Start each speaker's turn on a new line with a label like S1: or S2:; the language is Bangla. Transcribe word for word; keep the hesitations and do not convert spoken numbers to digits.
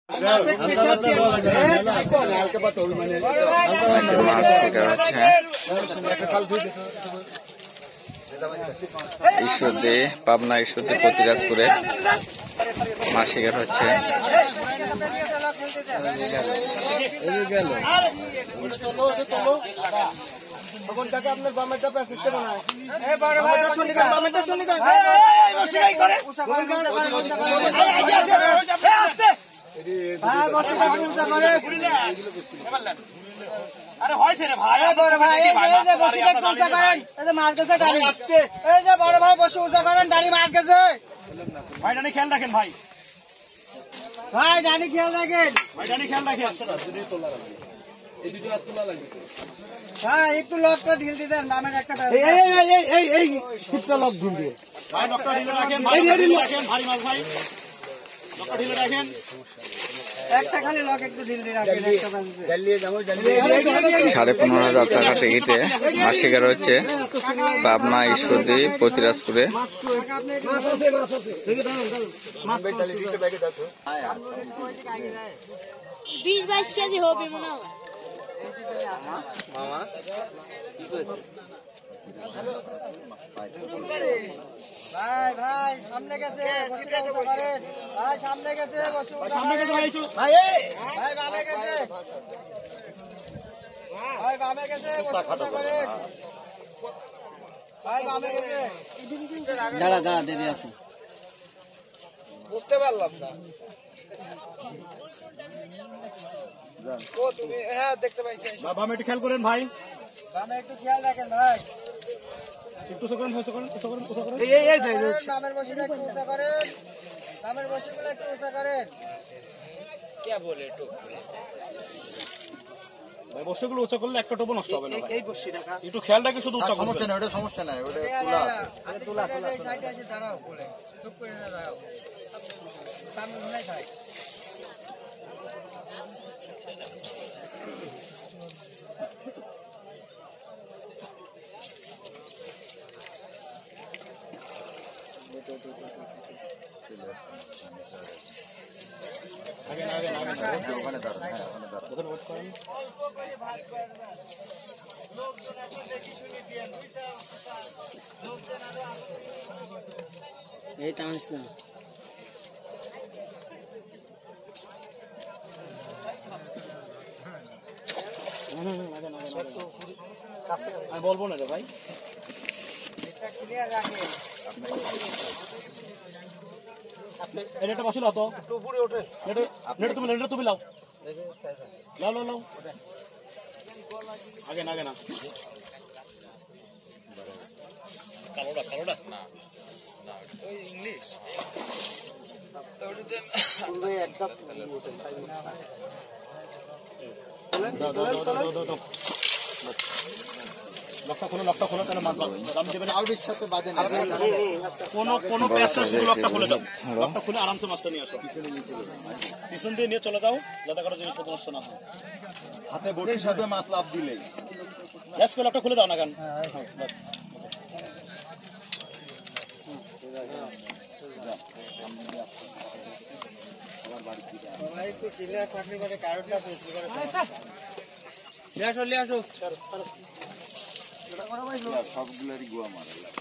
S1: ঈশ্বরদী পাবনা ঈশ্বরদী প্রতিরাজপুরে মাছ শিকার হচ্ছে।
S2: আপনার বামেরটা প্যাসেজটা বানায়
S3: আরে হয়েছে রে ভাই,
S2: বড় ভাই মাছ গেছে গাড়ি, এই যে বড় ভাই বসে উঁচা করেন, গাড়ি মাছ গেছে
S3: ভাই। ডানি খেয়াল রাখেন ভাই,
S2: ভাই গাড়ি খেয়াল রাখেন
S3: ভাই ডানি খেয়াল রাখেন।
S2: ভাই একটু লকটা ঢিল দিতেন, নামের একটা লক ঢুল দিয়ে
S3: ভাই লকটা ঢিলে রাখেন, ভাই রাখেন ভারী মাছ ভাই, লকটা ঢিলে রাখেন।
S2: একটা খালি লক একটু ঢিল দিয়ে রাখেন।
S1: সাড়ে পনেরো হাজার টাকা টিকিটে মাছ শিকার হচ্ছে পাবনা ঈশ্বরদী প্রতিরাজপুরে।
S4: বিশ বাইশ কেজি হবে মনে হয়।
S2: ভাই ভাই সামনে গেছে, ভাই সামনে গেছে,
S3: সামনে গেছে ভাই,
S2: ভাই ভাই বামে গেছে, ভাই বামে গেছে, ভাই বামে গেছে। দাঁড়া দাঁড়া দেরি আছে, বুঝতে পারলাম না। ও তুমি হ্যাঁ দেখতে পাইছি।
S3: বামে একটু খেয়াল করেন ভাই,
S2: বামে একটু খেয়াল রাখেন ভাই।
S3: একটু উঁচু করেন, উঁচু করেন, উঁচু করেন, উঁচু করেন।
S2: এই এই বামের বসিটা একটু উঁচা করেন, বামের বসিগুলো একটু উঁচা করেন। কে বলে একটু
S3: ভাই বর্ষগুলো উঁচু করলে একটা টোপো নষ্ট হবে না ভাই।
S2: এই বসি রাখা
S3: একটু খেয়াল রাখে শুধু উঁচা করবেন।
S5: সমস্যা নাই, ওটা সমস্যা নাই, ওটা তোলা আছে।
S2: আরে তোলা তোলা এই সাইডে এসে দাঁড়াও, বলে চুপ করে না দাঁড়াও, সামনে ঘুরে যায়।
S5: ওখানে দাঁড়ান, হ্যাঁ ওখানে দাঁড়ান।
S2: এই টানিস না,
S3: আমি বলবো না রে ভাই।
S2: ক্লিয়ার রাখেন।
S3: এটা বসে লাও তো,
S2: উপরে ওঠে,
S3: নেট তুমি নেট তুমি লাও লাও লাও লাও আগে না আগে না কালোটা কালোটা না না ওই ইংলিশ ওটাতে একদম দাও দাও দাও দাও দাও লকটা খোলো লকটা খোলো তাহলে মাছ দাম দেবে না।
S5: আউটের সাথে বাদে না,
S3: কোনো কোনো প্যাসেজ শুধু লকটা খুলে দাও, লকটা খুলে আরামসে মাছটা নিয়ে আসো, পিছন দিয়ে নিয়ে চলে যাও যাতে কারো জিনিসপত্র নষ্ট না হয়।
S5: হাতে বটির সাথে মাছ লাভ দিলেই
S3: গ্যাস করে লকটা খুলে দাও না কেন, বাস
S2: একটু ক্লিয়ার থাকলে পরে কারণটা পেশ করে নিয়ে আসো নিয়ে আসো
S5: সবগুলোরই গোয়া মারা।